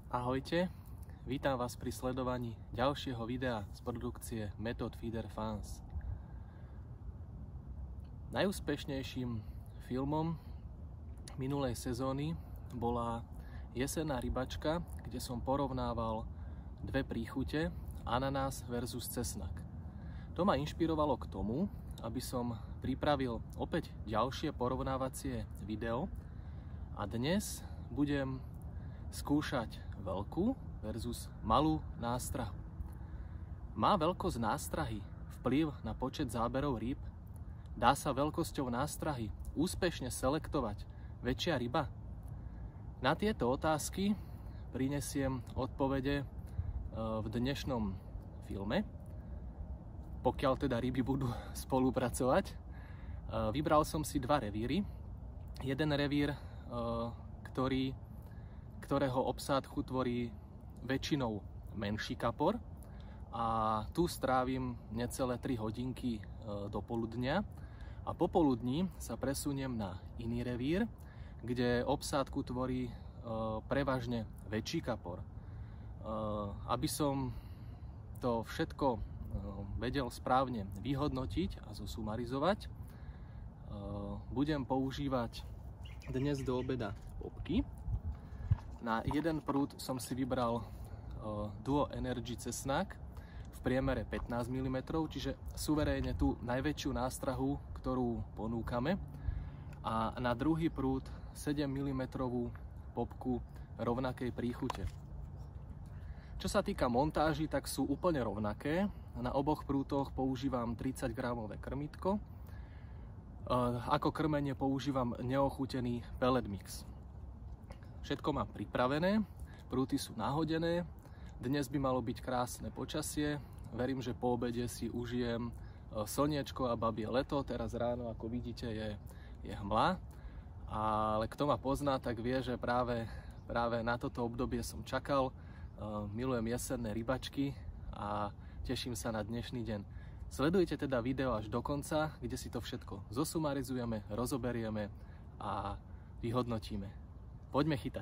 Ahojte, vítam vás pri sledovaní ďalšieho videa z produkcie Method Feeder Fans. Najúspešnejším filmom minulej sezóny bola Jesenná rybačka, kde som porovnával dve príchute, ananás versus cesnak. To ma inšpirovalo k tomu, aby som pripravil opäť ďalšie porovnávacie video a dnes budem skúšať veľkú versus malú nástrahu. Má veľkosť nástrahy vplyv na počet záberov rýb? Dá sa veľkosťou nástrahy úspešne selektovať väčšia ryba? Na tieto otázky prinesiem odpovede v dnešnom filme, pokiaľ teda ryby budú spolupracovať. Vybral som si dva revíry. Jeden revír, ktorého obsádku tvorí väčšinou menší kapor a tu strávim necelé 3 hodinky do poludnia a popoludní sa presuniem na iný revír, kde obsádku tvorí prevažne väčší kapor. Aby som to všetko vedel správne vyhodnotiť a zosumarizovať, budem používať dnes do obeda popky. Na jeden prúd som si vybral Duo Energy cesnak v priemere 15 mm, čiže suverénne tú najväčšiu nástrahu, ktorú ponúkame. A na druhý prúd 7 mm popku rovnakej príchute. Čo sa týka montáži, tak sú úplne rovnaké. Na oboch prútoch používam 30 gramové krmítko. Ako krmenie používam neochutený pellet mix. Všetko mám pripravené, prúty sú nahodené, dnes by malo byť krásne počasie, verím, že po obede si užijem slniečko a babie leto, teraz ráno, ako vidíte, je hmla, ale kto ma pozná, tak vie, že práve na toto obdobie som čakal. Milujem jesenné rybačky a teším sa na dnešný deň. Sledujte teda video až do konca, kde si to všetko zosumarizujeme, rozoberieme a vyhodnotíme. Poďme chytať.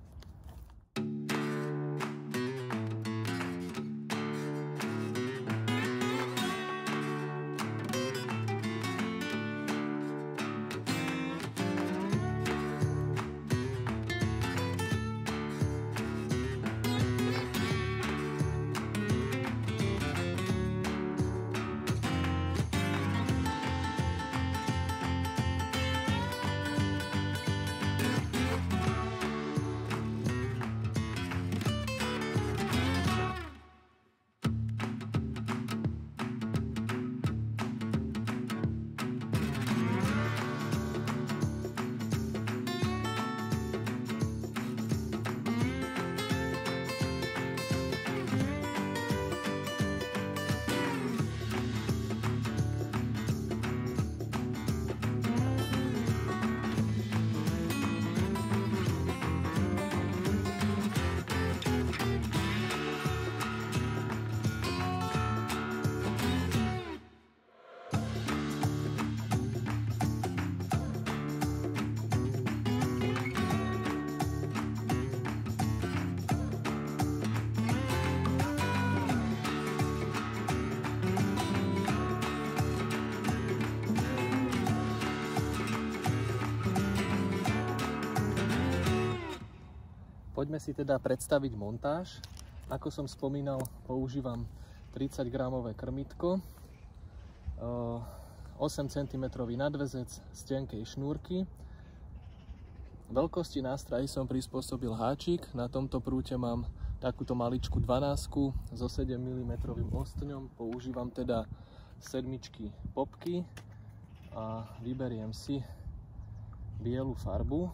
Poďme si teda predstaviť montáž. Ako som spomínal, používam 30 gramové krmítko, 8 cm nadväzec z tenkej šnúrky. Veľkosti nástrahy som prispôsobil háčik. Na tomto prúte mám takúto maličku 12 so 7 mm ostňom. Používam teda sedmičky popky a vyberiem si bielu farbu.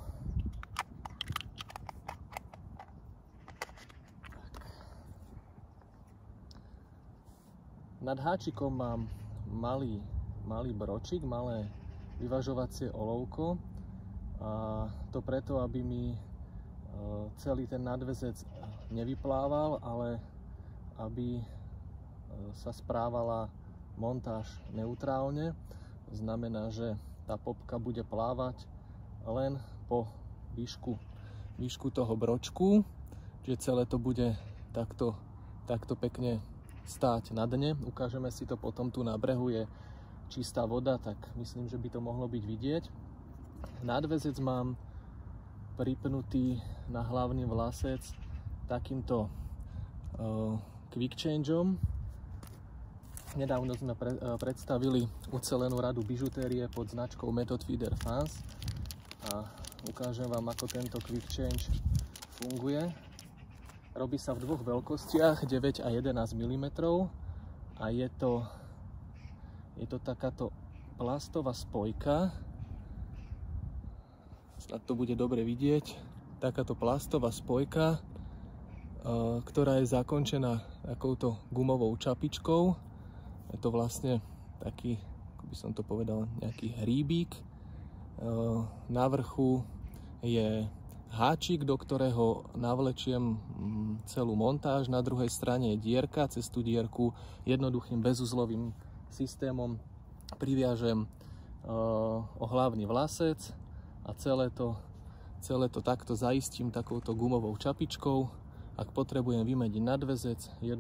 Nad háčikom mám malý bročík, malé vyvažovacie olovko, a to preto, aby mi celý ten nadväzec nevyplával, ale aby sa správala montáž neutrálne. To znamená, že tá popka bude plávať len po výšku toho bročku že celé to bude takto pekne stáť na dne. Ukážeme si to potom, tu na brehu je čistá voda, tak myslím, že by to mohlo byť vidieť. Nadväzec mám pripnutý na hlavný vlasec takýmto quick changeom. Nedávno sme predstavili ucelenú radu bižutérie pod značkou Method Feeder Fans a ukážem vám, ako tento quick change funguje. Robí sa v dvoch veľkostiach, 9 a 11 mm a je to takáto plastová spojka. Snad to bude dobre vidieť. Takáto plastová spojka, ktorá je zakončená takouto gumovou čapičkou. Je to vlastne taký, ako by som to povedal, nejaký hríbík. Na vrchu je háčik, do ktorého navlečiem celú montáž. Na druhej strane je dierka. Cez tú dierku jednoduchým bezuzlovým systémom priviažem ohlavný vlasec a celé to takto zaistím takouto gumovou čapičkou. Ak potrebujem vymeniť nadväzec,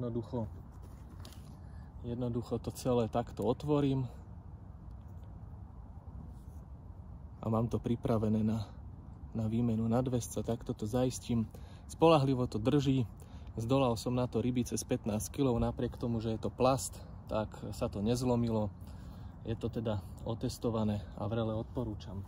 jednoducho to celé takto otvorím a mám to pripravené na výmenu nadväzca. Takto to zaistím. Spoľahlivo to drží. Zdolal som na to ryby cez 15 kg, napriek tomu, že je to plast, tak sa to nezlomilo. Je to teda otestované a vrele odporúčam.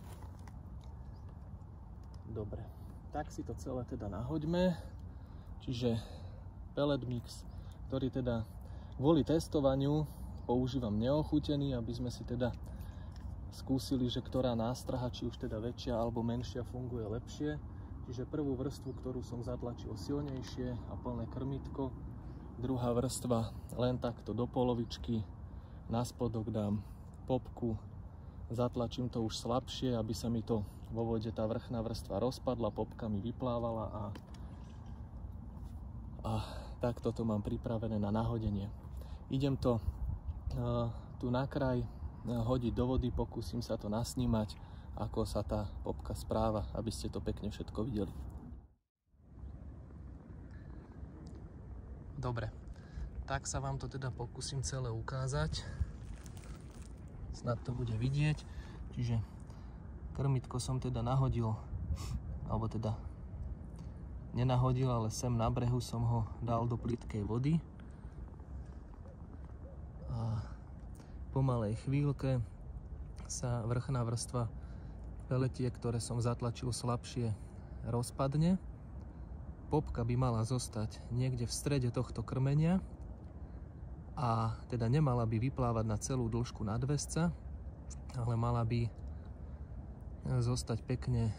Dobre, tak si to celé teda nahoďme. Čiže pellet mix, ktorý teda kvôli testovaniu používam neochutený, aby sme si teda skúsili, že ktorá nástraha, či už teda väčšia alebo menšia, funguje lepšie. Čiže prvú vrstvu, ktorú som zatlačil silnejšie a plné krmítko, druhá vrstva len takto do polovičky, na spodok dám popku, zatlačím to už slabšie, aby sa mi to vo vode tá vrchná vrstva rozpadla, popka mi vyplávala a takto to mám pripravené na nahodenie. Idem to tu na kraj hodiť do vody, pokúsim sa to nasnímať, ako sa tá popka správa, aby ste to pekne všetko videli. Dobre, tak sa vám to teda pokúsim celé ukázať. Snad to bude vidieť. Čiže krmitko som teda nahodil, alebo teda nenahodil, ale sem na brehu som ho dal do plytkej vody. A po malej chvíľke sa vrchná vrstva peletiek, ktoré som zatlačil slabšie, rozpadne. Popka by mala zostať niekde v strede tohto krmenia a teda nemala by vyplávať na celú dĺžku nadväzca, ale mala by zostať pekne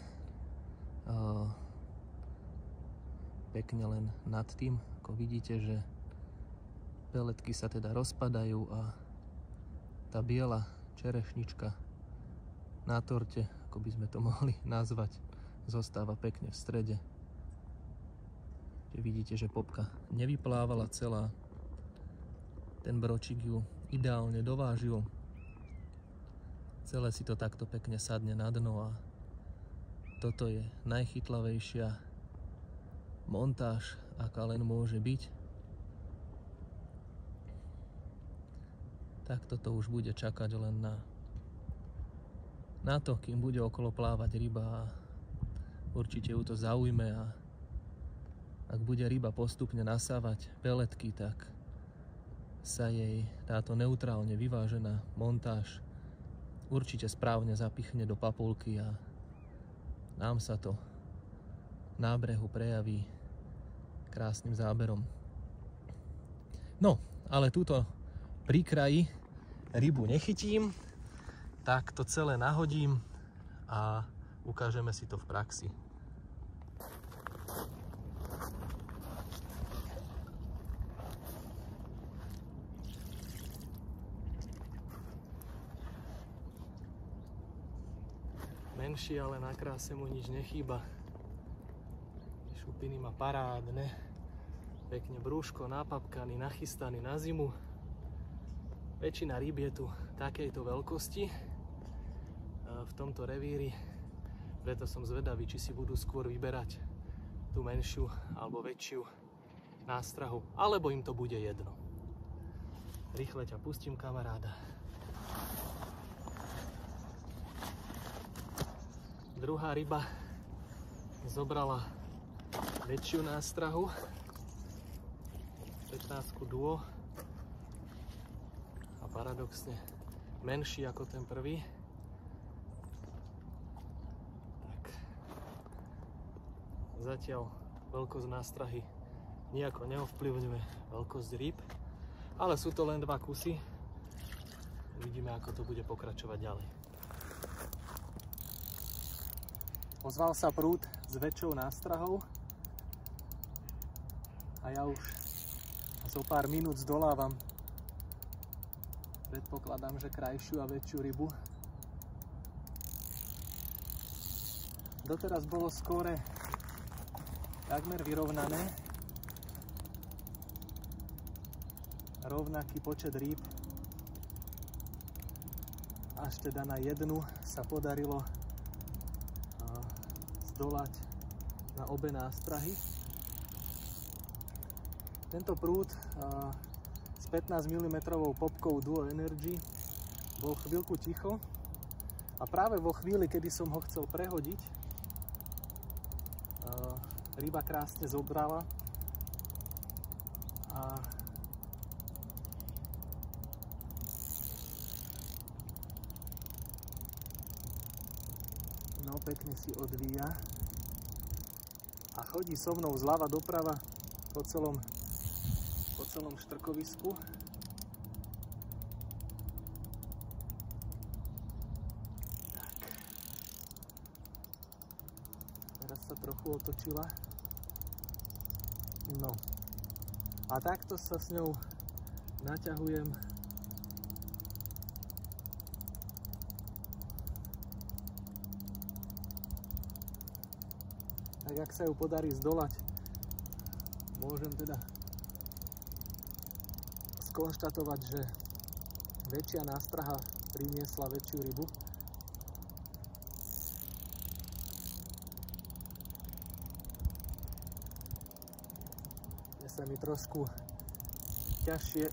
len nad tým. Ako vidíte, že peletky sa teda rozpadajú a tá biela čerešnička na torte, ako by sme to mohli nazvať, zostáva pekne v strede. Vidíte, že popka nevyplávala celá, ten bročík ju ideálne dovážil. Celé si to takto pekne sadne na dno a toto je najchytlavejšia montáž, aká len môže byť. Takto to už bude čakať len na to, kým bude okolo plávať ryba a určite ju to zaujme a ak bude ryba postupne nasávať peletky, tak sa jej táto neutrálne vyvážená montáž určite správne zapichne do papulky a nám sa to na brehu prejaví krásnym záberom. No, ale túto pri kraji rybu nechytím, tak to celé nahodím a ukážeme si to v praxi. Menší, ale na kráse mu nič nechýba. Šupiny má parádne, pekne brúško napapkaný, nachystaný na zimu. Väčšina rýb je tu takejto veľkosti v tomto revíri, preto som zvedavý, či si budú skôr vyberať tú menšiu alebo väčšiu nástrahu, alebo im to bude jedno. Rýchle ťa pustím, kamaráda. Druhá ryba zobrala väčšiu nástrahu, 15 duo, a paradoxne menší ako ten prvý. Tak. Zatiaľ veľkosť nástrahy nejako neovplyvňuje veľkosť rýb, ale sú to len 2 kusy. Uvidíme, ako to bude pokračovať ďalej. Ozval sa prúd s väčšou nástrahou a ja už zo pár minút zdolávam, predpokladám, že krajšiu a väčšiu rybu. Doteraz bolo skóre takmer vyrovnané. Rovnaký počet rýb. Až teda na jednu sa podarilo zdolať na obe nástrahy. Tento prúd s 15 mm popkou Duo Energy bol chvíľku ticho a práve vo chvíli, kedy som ho chcel prehodiť, ryba krásne zobrala a no, pekne si odvíja a chodí so mnou zľava doprava po celom štrkovisku. Tak. Teraz sa trochu otočila. No. A takto sa s ňou naťahujem tak, ak sa ju podarí zdolať, môžem teda skonštatovať, že väčšia nástraha priniesla väčšiu rybu. Je sa mi trošku ťažšie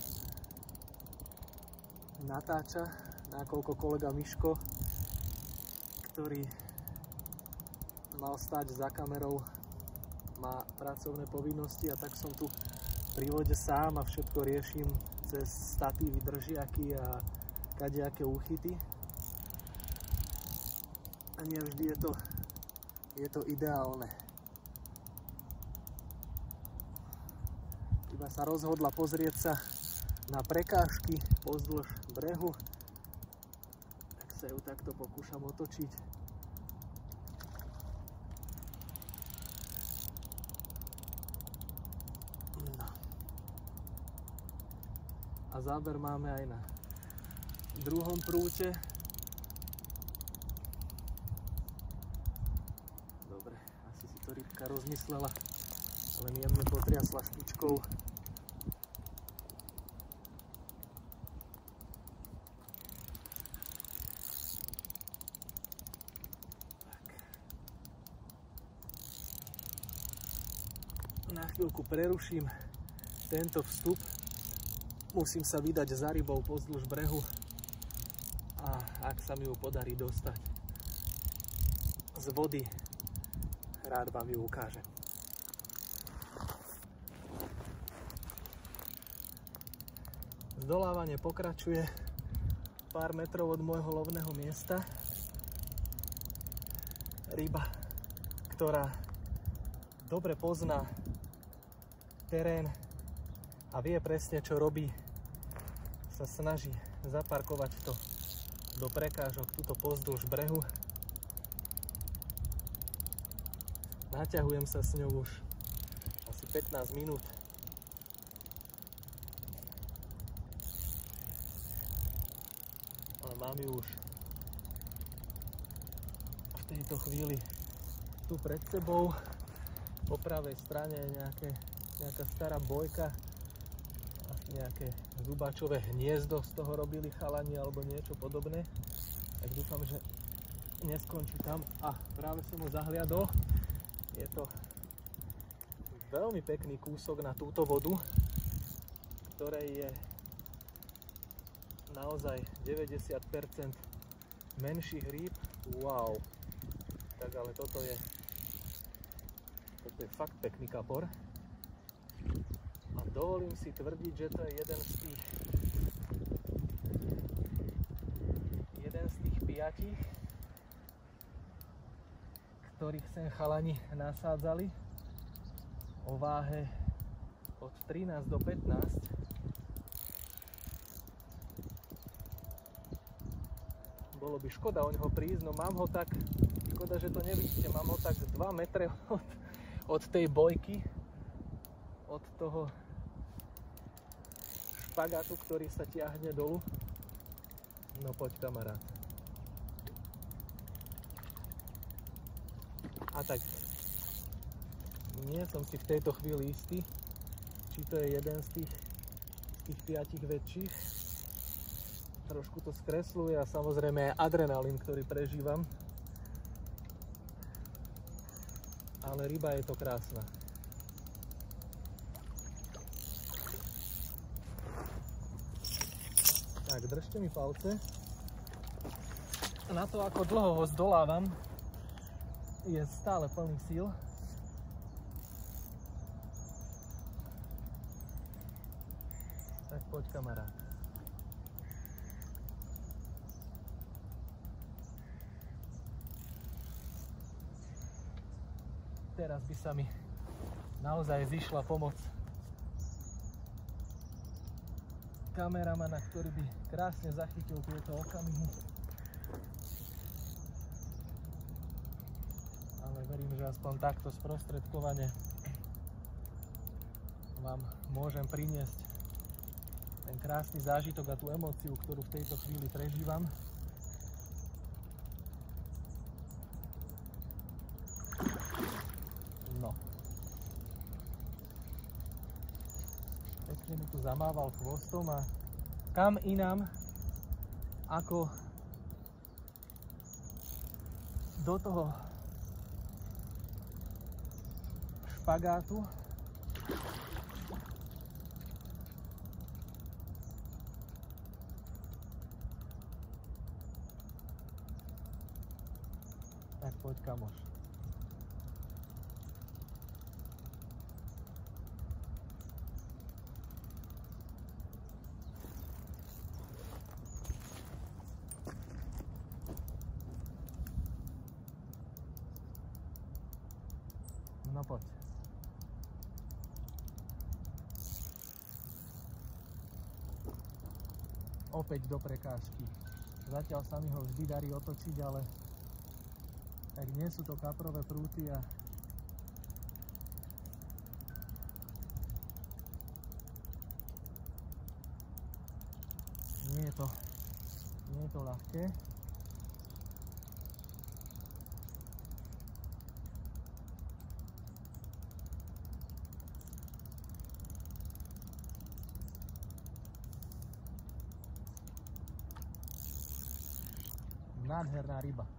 natáča, nakoľko kolega Miško, ktorý mal stáť za kamerou, má pracovné povinnosti, a tak som tu pri vode sám a všetko riešim cez statívy, držiaky a kadejaké úchyty. A nie vždy je to ideálne. Iba sa rozhodla pozrieť sa na prekážky pozdĺž brehu, tak sa ju takto pokúšam otočiť. A záber máme aj na druhom prúte. Dobre, asi si to rybka rozmyslela, len jemne potriasla špičkou. Na chvíľku preruším tento vstup. Musím sa vydať za rybou pozdĺž brehu a ak sa mi ju podarí dostať z vody, rád vám ju ukážem. Zdolávanie pokračuje pár metrov od môjho lovného miesta. Ryba, ktorá dobre pozná terén a vie presne, čo robí, sa snaží zaparkovať to do prekážok tuto pozdĺž brehu. Naťahujem sa s ňou už asi 15 minút. Ale mám ju už v tejto chvíli tu pred sebou. Po pravej strane je nejaká stará bojka. Nejaké zubačové hniezdo z toho robili chalani alebo niečo podobné. Tak dúfam, že neskončí tam. A práve som ho zahliadol. Je to veľmi pekný kúsok na túto vodu, ktorej je naozaj 90% menších rýb. Wow, tak ale toto je fakt pekný kapor. A dovolím si tvrdiť, že to je jeden z tých 5, ktorých sem chalani nasádzali o váhe od 13 do 15. Bolo by škoda o neho prísť, no mám ho tak, škoda, že to nevidíte, mám ho tak 2 metre od tej bojky, od toho špagátu, ktorý sa tiahne dolu. No poď, kamarát. A tak, nie som si v tejto chvíli istý, či to je jeden z tých 5 väčších. Trošku to skresľuje a samozrejme aj adrenalín, ktorý prežívam. Ale ryba je to krásna. Tak, držte mi palce. Na to, ako dlho ho zdolávam, je stále plný síl. Tak poď, kamarát. Teraz by sa mi naozaj zišla pomoc kameramana, ktorý by krásne zachytil tieto okamihy. Ale verím, že aspoň takto sprostredkovane vám môžem priniesť ten krásny zážitok a tú emóciu, ktorú v tejto chvíli prežívam. No. Pekne mi tu zamával chvostom a kam inám ako do toho špagátu. Tak poď, kamoš. No poď. Opäť do prekážky. Zatiaľ sa mi ho vždy darí otočiť, ale tak nie sú to kaprové prúty a nie je to ľahké. Nádherná ryba.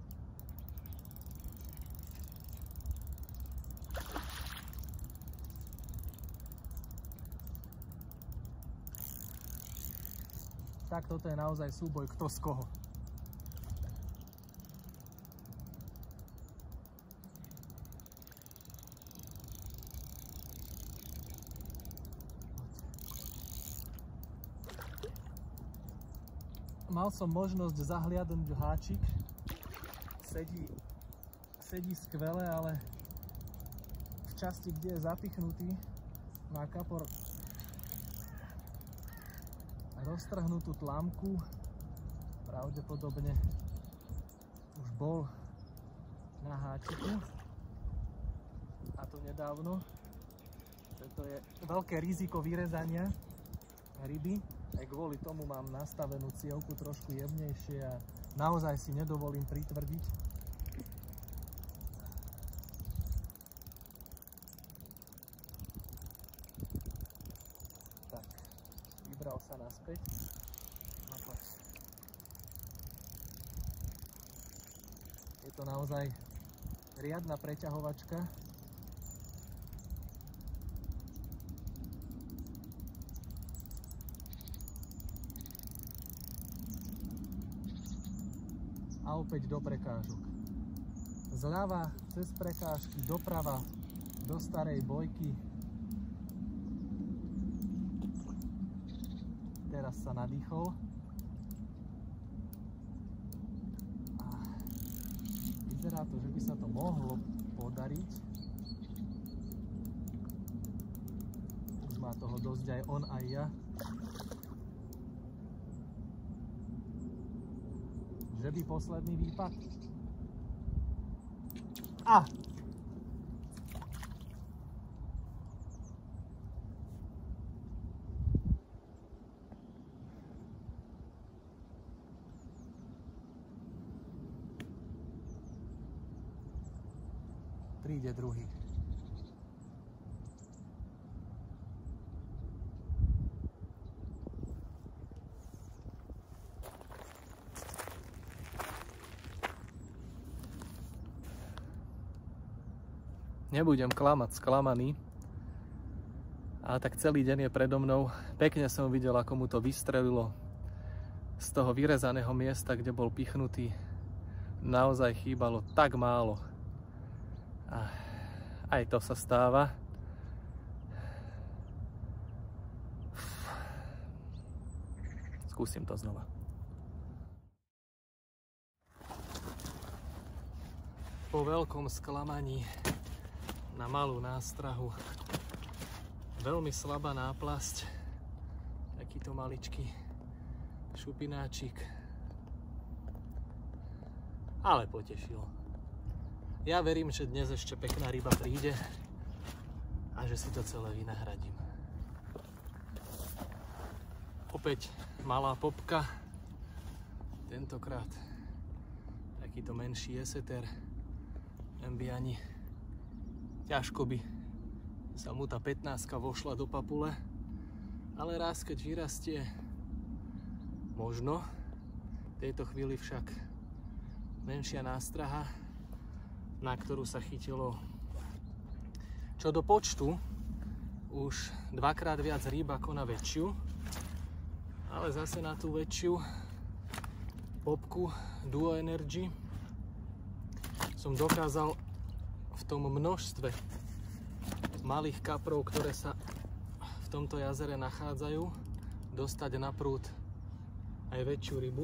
Tak toto je naozaj súboj kto z koho. Mal som možnosť zahliadnúť háčik. Sedí skvele, ale v časti, kde je zapichnutý, má kapor roztrhnutú tlamku. Pravdepodobne už bol na háčiku. A to nedávno. Toto je veľké riziko vyrezania ryby. Aj kvôli tomu mám nastavenú cievku trošku jemnejšie a naozaj si nedovolím pritvrdiť. Tak, vybral sa naspäť. Je to naozaj riadna preťahovačka. a opäť do prekážok. Zľava cez prekážky, doprava do starej bojky. Teraz sa nadýchol. A vyzerá to, že by sa to mohlo podariť. Už má toho dosť aj on, aj ja. Že by posledný výpad? A! Príde druhý. Nebudem klamať, sklamaný. A tak celý deň je predo mnou. Pekne som videl, ako mu to vystrelilo z toho vyrezaného miesta, kde bol pichnutý. Naozaj chýbalo tak málo. A aj to sa stáva. Skúsim to znova. Po veľkom sklamaní na malú nástrahu. Veľmi slabá náplasť. Takýto maličký šupináčik. Ale potešil. Ja verím, že dnes ešte pekná ryba príde a že si to celé vynahradím. Opäť malá popka. Tentokrát takýto menší eseter. Embiani. Ťažko by sa mu tá 15-ka vošla do papule, ale raz keď vyrastie, možno. V tejto chvíli však menšia nástraha, na ktorú sa chytilo čo do počtu už dvakrát viac rýb ako na väčšiu, ale zase na tú väčšiu popku Duo Energy som dokázal v tom množstve malých kaprov, ktoré sa v tomto jazere nachádzajú, dostať na prúd aj väčšiu rybu.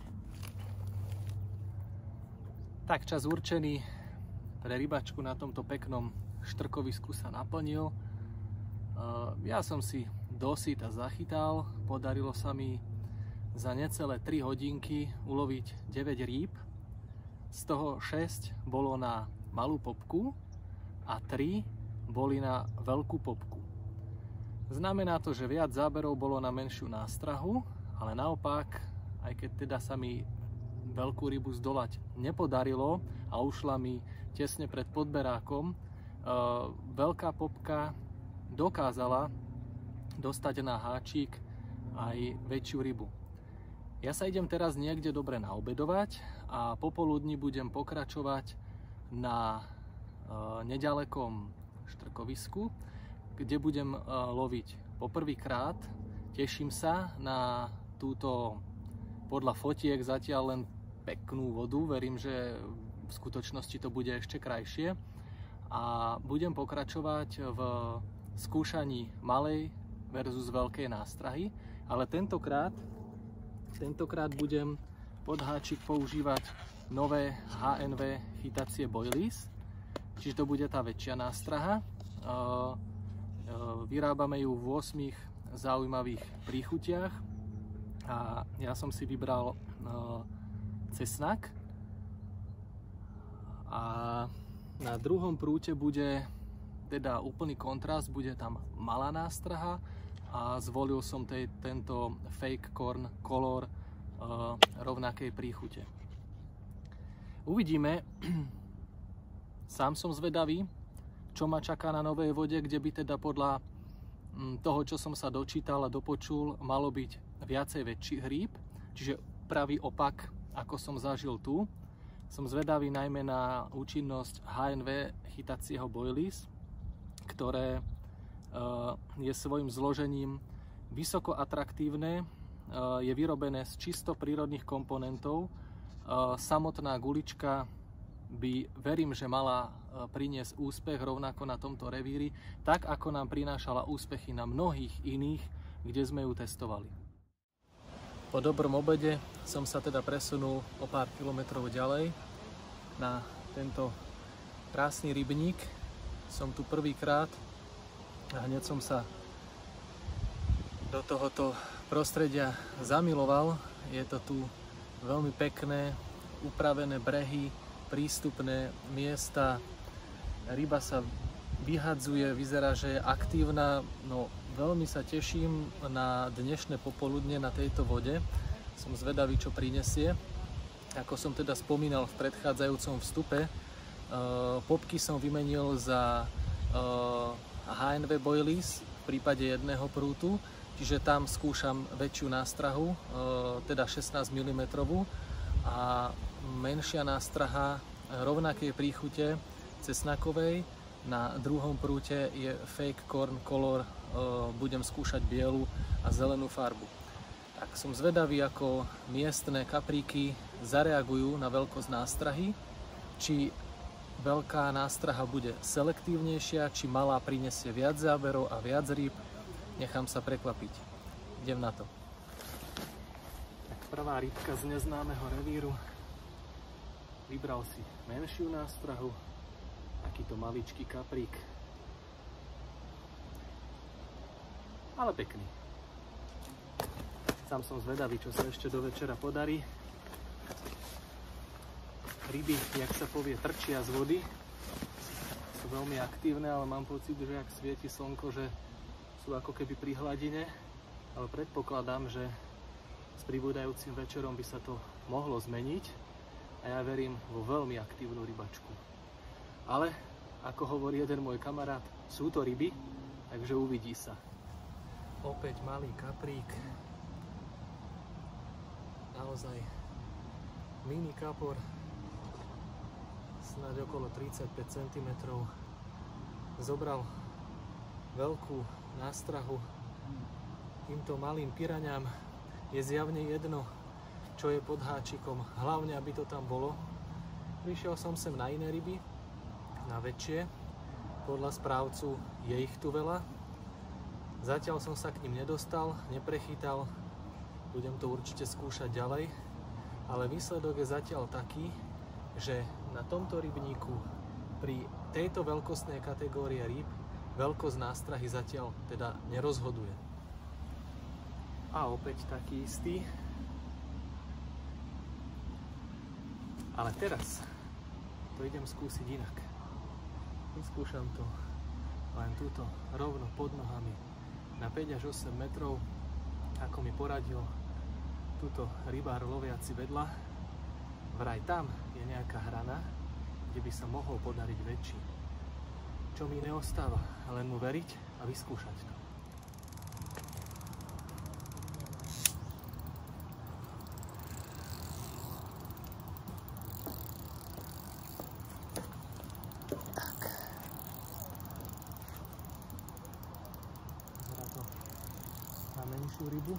Tak čas určený pre rybačku na tomto peknom štrkovisku sa naplnil. Ja som si dosyta zachytal, podarilo sa mi za necelé 3 hodinky uloviť 9 rýb, z toho 6 bolo na malú popku a 3 boli na veľkú popku. Znamená to, že viac záberov bolo na menšiu nástrahu, ale naopak, aj keď teda sa mi veľkú rybu zdolať nepodarilo a ušla mi tesne pred podberákom, veľká popka dokázala dostať na háčik aj väčšiu rybu. Ja sa idem teraz niekde dobre naobedovať a popoludní budem pokračovať na nedalekom štrkovisku, kde budem loviť poprvýkrát. Teším sa na túto podľa fotiek zatiaľ len peknú vodu. Verím, že v skutočnosti to bude ešte krajšie. A budem pokračovať v skúšaní malej versus veľkej nástrahy, ale tentokrát budem pod háčik používať nové HNV chytacie boilies, čiže to bude tá väčšia nástraha. Vyrábame ju v 8 zaujímavých príchutiach a ja som si vybral cesnak a na druhom prúte bude teda úplný kontrast, bude tam malá nástraha a zvolil som tento fake corn color rovnakej príchute. Uvidíme, sám som zvedavý, čo ma čaká na novej vode, kde by teda podľa toho, čo som sa dočítal a dopočul, malo byť viacej väčších rýb, čiže pravý opak, ako som zažil tu. Som zvedavý najmä na účinnosť HNV chytacieho boilies, ktoré je svojim zložením vysoko atraktívne, je vyrobené z čisto prírodných komponentov Samotná gulička by, verím, že mala priniesť úspech rovnako na tomto revíri, tak ako nám prinášala úspechy na mnohých iných, kde sme ju testovali. Po dobrom obede som sa teda presunul o pár kilometrov ďalej na tento krásny rybník. Som tu prvýkrát a hneď som sa do tohoto prostredia zamiloval. Je to tu veľmi pekné, upravené brehy, prístupné miesta. Ryba sa vyhadzuje, vyzerá, že je aktívna. No, veľmi sa teším na dnešné popoludne na tejto vode. Som zvedavý, čo prinesie. Ako som teda spomínal v predchádzajúcom vstupe, popky som vymenil za HNV boilies v prípade jedného prútu, čiže tam skúšam väčšiu nástrahu, teda 16 mm, a menšia nástraha rovnakej príchute cesnakovej. Na druhom prúte je Fake Corn Color, budem skúšať bielu a zelenú farbu. Tak som zvedavý, ako miestne kapríky zareagujú na veľkosť nástrahy, či veľká nástraha bude selektívnejšia, či malá prinesie viac záberov a viac rýb. Nechám sa prekvapiť. Idem na to. Tak prvá rybka z neznámeho revíru. Vybral si menšiu nástrahu, takýto maličký kaprík, ale pekný. Sám som zvedavý, čo sa ešte do večera podarí. Ryby, jak sa povie, trčia z vody. Sú veľmi aktívne, ale mám pocit, že ak svieti slnko, že sú ako keby pri hladine. Ale predpokladám, že s pribúdajúcim večerom by sa to mohlo zmeniť. A ja verím vo veľmi aktívnu rybačku. Ale, ako hovorí jeden môj kamarát, sú to ryby, takže uvidí sa. Opäť malý kaprík. Naozaj mini kapor. Snáď okolo 35 cm. Zobral veľkú nástrahu. Týmto malým piraňám je zjavne jedno, čo je pod háčikom. Hlavne, aby to tam bolo. Prišiel som sem na iné ryby, na väčšie. Podľa správcu je ich tu veľa. Zatiaľ som sa k ním nedostal, neprechytal. Budem to určite skúšať ďalej. Ale výsledok je zatiaľ taký, že na tomto rybníku pri tejto veľkostnej kategórie rýb veľkosť nástrahy zatiaľ teda nerozhoduje. A opäť taký istý. Ale teraz to idem skúsiť inak. Vyskúšam to len túto rovno pod nohami na 5 až 8 metrov, ako mi poradil túto rybár loviaci vedľa. Vraj tam je nejaká hrana, kde by sa mohol podariť väčší. Čo mi neostáva, len mu veriť a vyskúšať to. Tak. Zra to na menšiu rybu.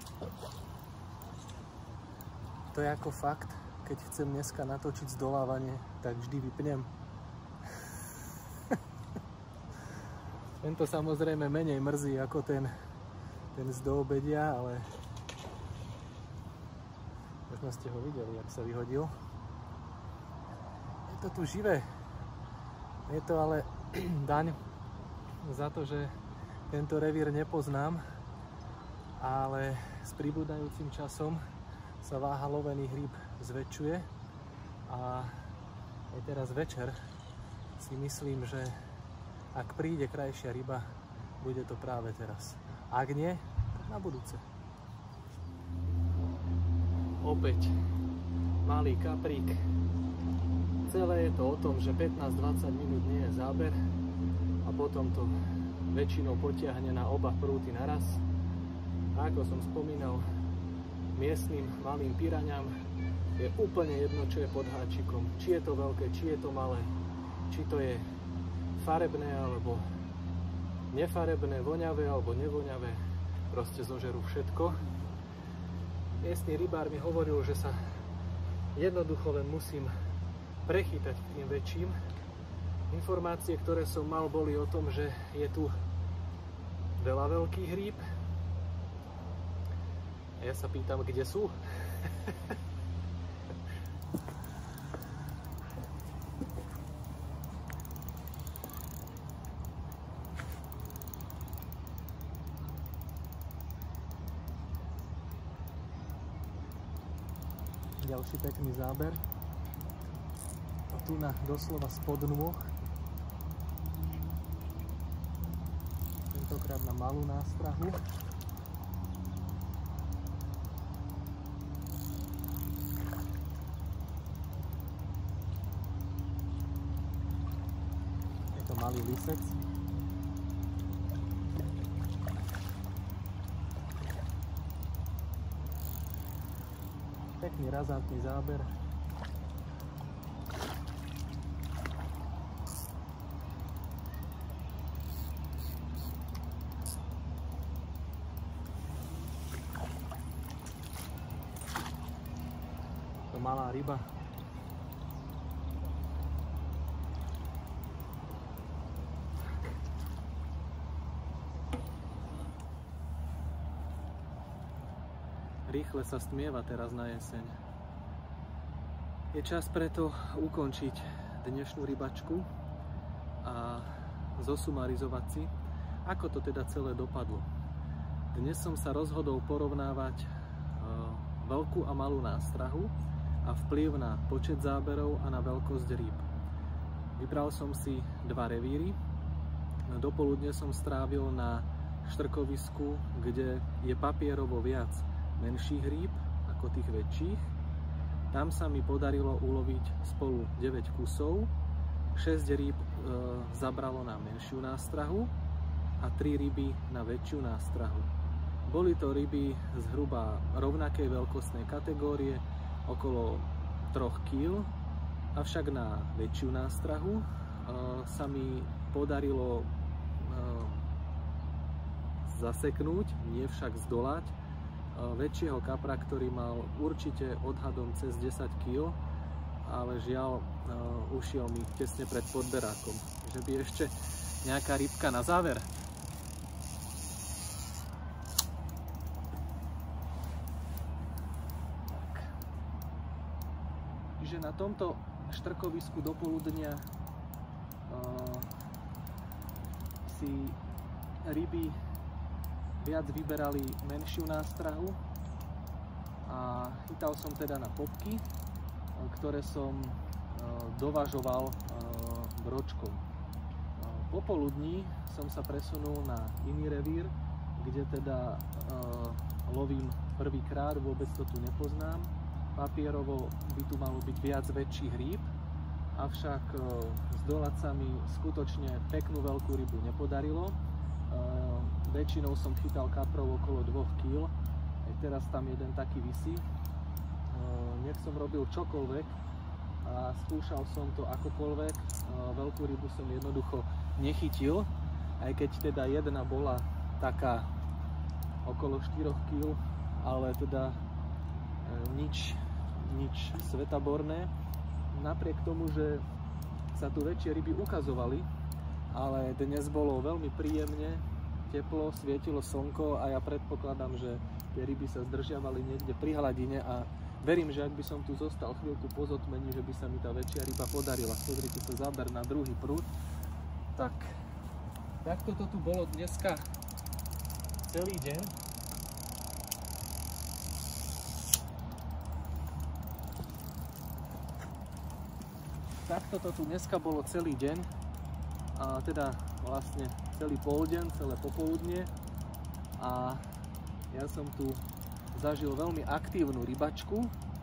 To je ako fakt. Keď chcem dneska natočiť zdolávanie, tak vždy vypnem. Tento samozrejme menej mrzí ako ten z doobedia, ale možno ste ho videli, jak sa vyhodil. Je to tu živé. Je to ale daň za to, že tento revír nepoznám, ale s pribúdajúcim časom sa váha lovených rýb zväčšuje a aj teraz večer si myslím, že ak príde krajšia ryba, bude to práve teraz. Ak nie, tak na budúce. Opäť malý kaprík. Celé je to o tom, že 15-20 minút nie je záber a potom to väčšinou potiahne na oba prúty naraz. A ako som spomínal, miestnym malým piraňam je úplne jedno, čo je pod háčikom. Či je to veľké, či je to malé, či to je farebné alebo nefarebné, voňavé alebo nevoňavé. Proste zožerú všetko. Miestny rybár mi hovoril, že sa Jednoducho len musím prechytať k tým väčším. Informácie, ktoré som mal, boli o tom, že je tu veľa veľkých rýb. A ja sa pýtam, kde sú? Ďalší pekný záber. A tu na doslova spod nôh. Tentokrát na malú nástrahu. Je to malý lisec. Pekný razantný záber. To malá ryba. Rýchle sa stmieva teraz na jeseň. Je čas preto ukončiť dnešnú rybačku a zosumarizovať si, ako to teda celé dopadlo. Dnes som sa rozhodol porovnávať veľkú a malú nástrahu a vplyv na počet záberov a na veľkosť rýb. Vybral som si 2 revíry. Dopoludne som strávil na štrkovisku, kde je papierovo viac menších rýb ako tých väčších. Tam sa mi podarilo uloviť spolu 9 kusov, 6 rýb zabralo na menšiu nástrahu a 3 ryby na väčšiu nástrahu. Boli to ryby zhruba rovnakej veľkostnej kategórie, okolo 3 kg, avšak na väčšiu nástrahu sa mi podarilo zaseknúť, nie však zdolať, väčšieho kapra, ktorý mal určite odhadom cez 10 kg, ale žiaľ ušiel mi tesne pred podberákom. Že by ešte nejaká rybka na záver. Tak. Čiže na tomto štrkovisku do poludnia si ryby viac vyberali menšiu nástrahu a chytal som teda na popky, ktoré som dovažoval bročkom. Popoludní som sa presunul na iný revír, kde teda lovím prvýkrát, vôbec to tu nepoznám. Papierovo by tu malo byť viac väčších rýb, avšak zdolať sa mi skutočne peknú veľkú rybu nepodarilo. Väčšinou som chytal kaprov okolo 2 kg, aj teraz tam jeden taký visí. Nech som robil čokoľvek a skúšal som to akokoľvek, veľkú rybu som jednoducho nechytil, aj keď teda jedna bola taká okolo 4 kg, ale teda nič svetaborné. Napriek tomu, že sa tu väčšie ryby ukazovali, ale dnes bolo veľmi príjemne, teplo, svietilo slnko a ja predpokladám, že tie ryby sa zdržiavali niekde pri hladine a verím, že ak by som tu zostal chvíľku po zotmení, že by sa mi tá väčšia ryba podarila. Pozrite sa, záber na druhý prúd. Tak, takto to tu bolo dneska celý deň. Takto to tu dneska bolo celý deň. A teda vlastne celý poldeň, celé popoludnie a ja som tu zažil veľmi aktívnu rybačku.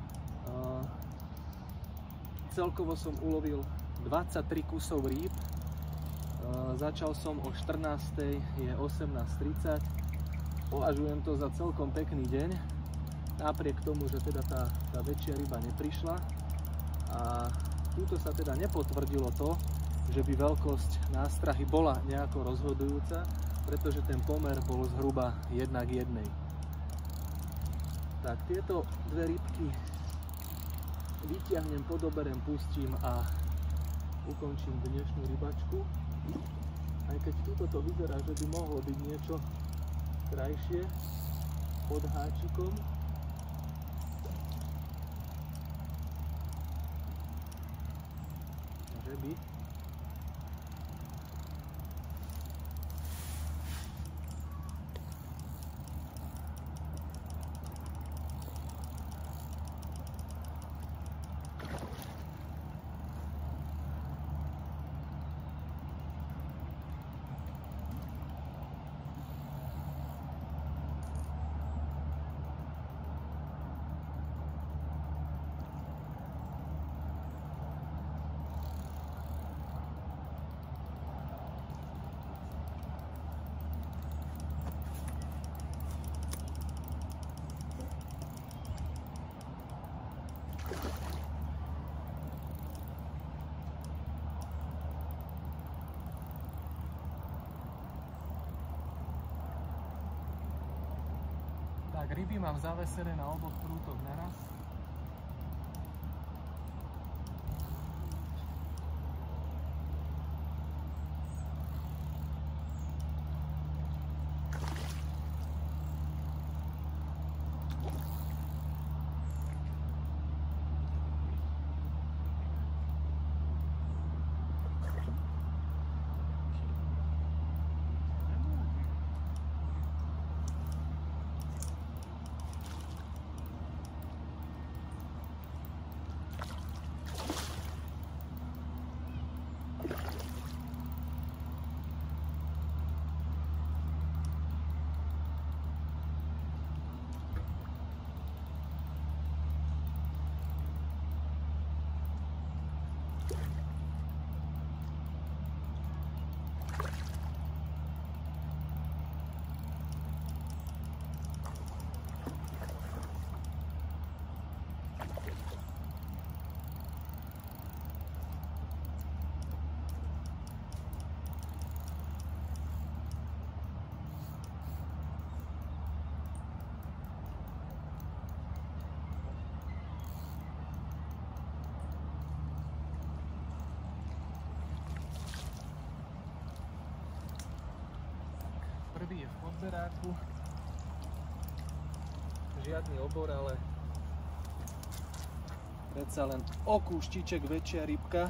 Celkovo som ulovil 23 kusov rýb. Začal som o 14:00, je 18:30. Považujem to za celkom pekný deň, napriek tomu, že teda tá väčšia ryba neprišla a túto sa teda nepotvrdilo to, že by veľkosť nástrahy bola nejako rozhodujúca, pretože ten pomer bol zhruba 1:1. Tak tieto dve rybky vyťahnem, podoberem, pustím a ukončím dnešnú rybačku. Aj keď tuto to vyzerá, že by mohlo byť niečo krajšie pod háčikom. Že by. Tak, ryby mám zavesené na oboch prútoch naraz. Prvý je v podberáku. Žiadny obor, ale predsa len o kúštiček väčšia rybka.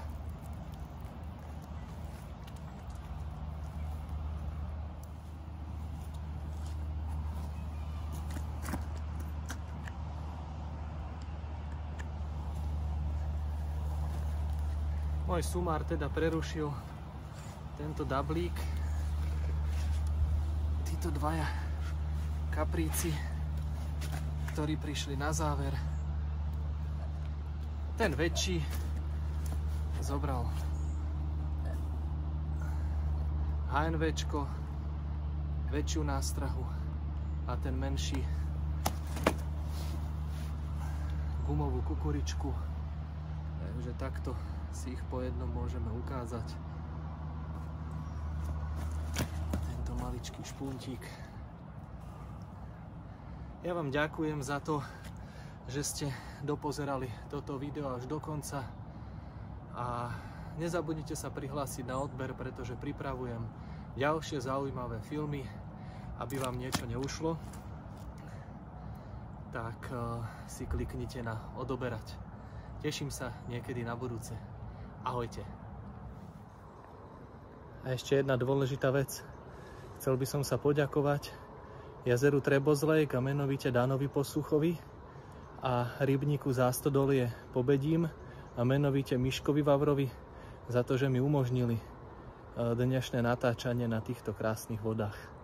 Môj sumár teda prerušil tento dablík. Títo dvaja kapríci, ktorí prišli na záver. Ten väčší zobral HNVčko, väčšiu nástrahu, a ten menší gumovú kukuričku. Takže takto si ich po jednom môžeme ukázať. Maličký špuntík. Ja vám ďakujem za to, že ste dopozerali toto video až do konca a nezabudnite sa prihlásiť na odber, pretože pripravujem ďalšie zaujímavé filmy. Aby vám niečo neušlo, tak si kliknite na odoberať. Teším sa niekedy na budúce. Ahojte. A ešte jedna dôležitá vec. Chcel by som sa poďakovať jazeru Trebozlejk a menovite Dánovi Posúchovi a rybníku Zástodolie Pobedím a menovite Miškovi Vavrovi za to, že mi umožnili dnešné natáčanie na týchto krásnych vodách.